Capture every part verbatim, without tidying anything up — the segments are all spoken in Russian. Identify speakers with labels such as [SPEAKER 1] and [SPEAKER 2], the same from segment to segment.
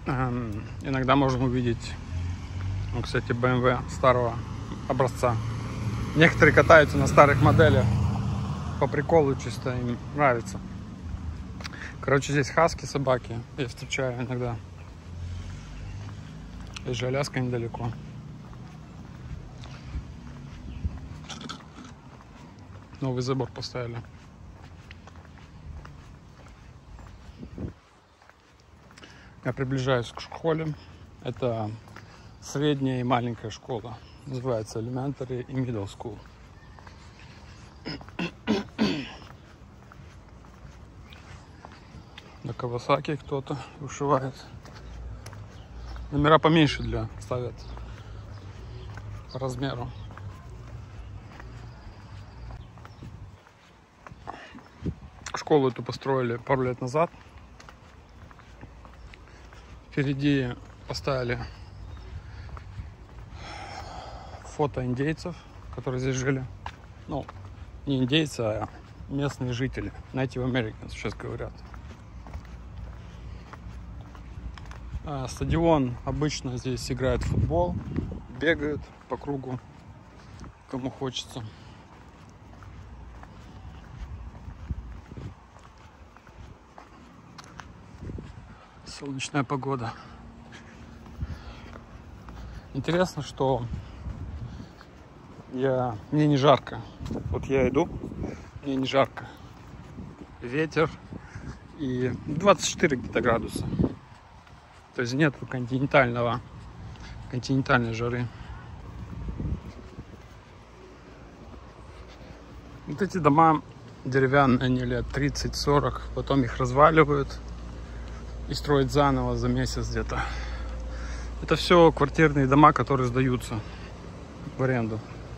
[SPEAKER 1] Иногда можем увидеть, ну, кстати, бэ эм вэ старого образца. Некоторые катаются на старых моделях по приколу, чисто им нравится. Короче, здесь хаски, собаки. Я встречаю иногда. Здесь же Аляска недалеко. Новый забор поставили. Я приближаюсь к школе. Это средняя и маленькая школа. Называется Elementary и Middle School. На Кавасаки кто-то вышивает. Номера поменьше для ставят по размеру. Школу эту построили пару лет назад. Впереди поставили фото индейцев, которые здесь жили. Ну, не индейцы, а местные жители. Native Americans сейчас говорят. А стадион обычно здесь играет в футбол, бегают по кругу, кому хочется. Солнечная погода. Интересно, что я... мне не жарко. Вот я иду, мне не жарко. Ветер и двадцать четыре где-то градуса. То есть нет континентального, континентальной жары. Вот эти дома деревянные, они лет тридцать-сорок, потом их разваливают и строят заново за месяц где-то. Это все квартирные дома, которые сдаются в аренду.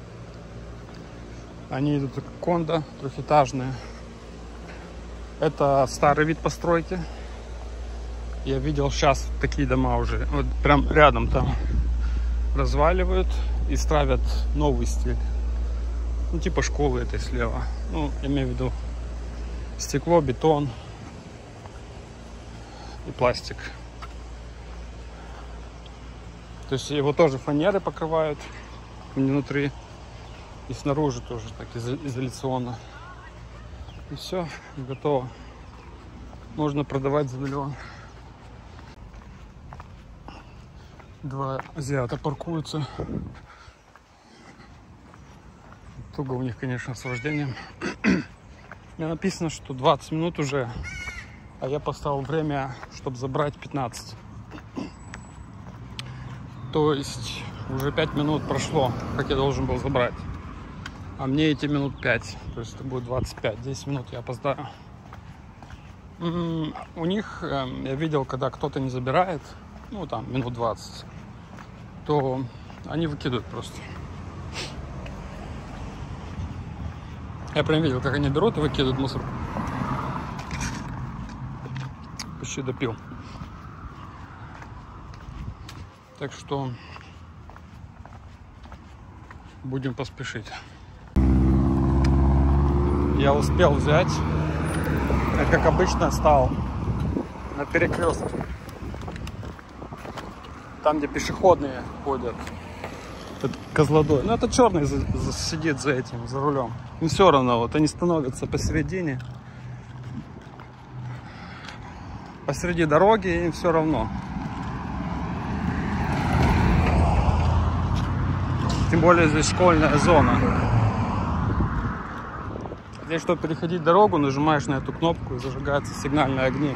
[SPEAKER 1] Они идут кондо, трехэтажные. Это старый вид постройки. Я видел сейчас такие дома уже. Вот прям рядом там разваливают и ставят новый стиль. Ну, типа школы этой слева. Ну, я имею в виду стекло, бетон и пластик. То есть его тоже фанеры покрывают внутри и снаружи тоже так изоляционно. И все, готово. Можно продавать за миллион. Два азиата паркуются. Туго у них, конечно, с вождением. Мне написано, что двадцать минут уже, а я поставил время, чтобы забрать пятнадцать. То есть уже пять минут прошло, как я должен был забрать. А мне эти минут пять. То есть это будет двадцать пять. десять минут я опоздаю. У них, я видел, когда кто-то не забирает, ну там минут двадцать, то они выкидывают просто. Я прям видел, как они берут и выкидывают мусор. Почти допил. Так что будем поспешить. Я успел взять. Я, как обычно, стал на перекрестке. Там, где пешеходные ходят. Это козлодой. Ну, это черный за, за, сидит за этим, за рулем. И все равно, вот они становятся посередине. Посреди дороги, и им все равно. Тем более здесь школьная зона. Здесь, чтобы переходить дорогу, нажимаешь на эту кнопку и зажигаются сигнальные огни.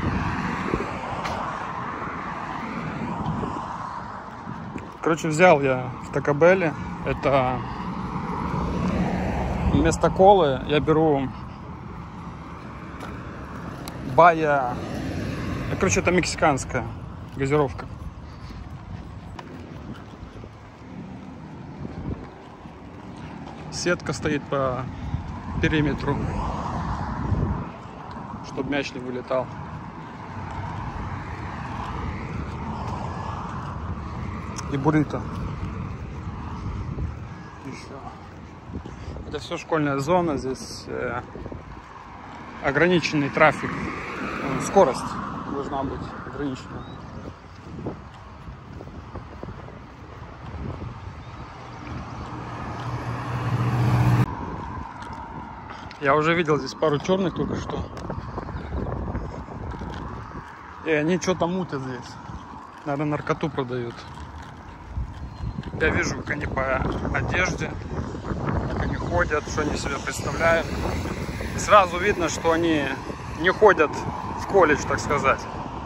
[SPEAKER 1] Короче, взял я в Тако Белле. Это вместо колы я беру Бая. Короче, это мексиканская газировка. Сетка стоит по периметру, чтобы мяч не вылетал. И буррито. И все. Это все школьная зона. Здесь э, ограниченный трафик. Скорость должна быть ограничена. Я уже видел здесь пару черных только что. И они что-то мутят здесь. Наверное, наркоту продают. Я вижу, как они по одежде, как они ходят, что они себя представляют. И сразу видно, что они не ходят в колледж, так сказать.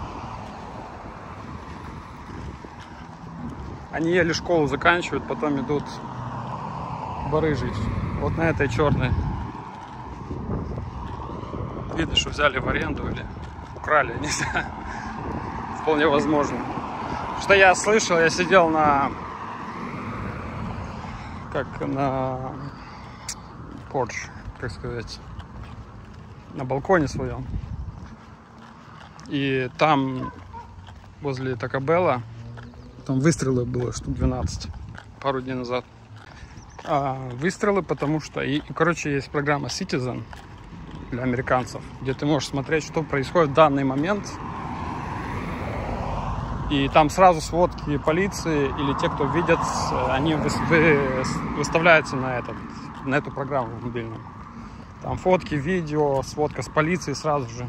[SPEAKER 1] Они еле школу заканчивают, потом идут барыжить. Вот на этой черной. Видно, что взяли в аренду или украли, не знаю. Вполне возможно. Что я слышал, я сидел на... Как на... Порш, как сказать. На балконе своем. И там, возле Тако Белла, там выстрелы было штук двенадцать пару дней назад. А, выстрелы, потому что, и, и, короче, есть программа Citizen для американцев, где ты можешь смотреть, что происходит в данный момент. И там сразу сводки полиции или те, кто видят, они вы, вы, выставляются на, этот, на эту программу мобильную. Там фотки, видео, сводка с полицией сразу же.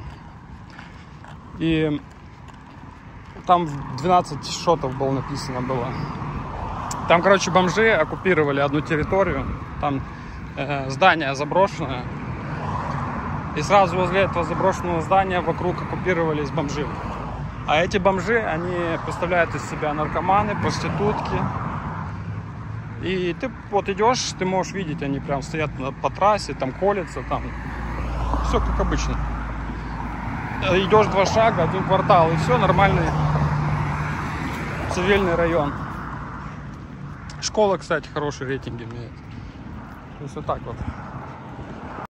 [SPEAKER 1] И там двенадцать шотов было написано было. Там, короче, бомжи оккупировали одну территорию. Там э, здание заброшенное. И сразу возле этого заброшенного здания вокруг оккупировались бомжи. А эти бомжи, они представляют из себя наркоманы, проститутки. И ты вот идешь, ты можешь видеть, они прям стоят по трассе, там колятся, там все как обычно. Идешь два шага, один квартал, и все, нормальный цивильный район. Школа, кстати, хороший рейтинг имеет. То есть вот так вот.